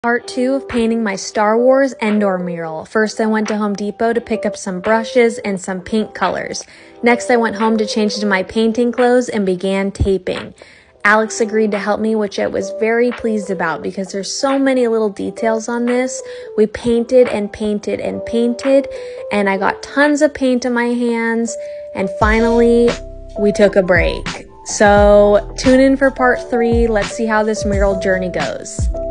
Part 2 of painting my Star Wars Endor mural. First, I went to Home Depot to pick up some brushes and some paint colors. Next, I went home to change into my painting clothes and began taping. Alex agreed to help me, which I was very pleased about because there's so many little details on this. We painted and painted and painted, and I got tons of paint in my hands, and finally, we took a break. So, tune in for part 3. Let's see how this mural journey goes.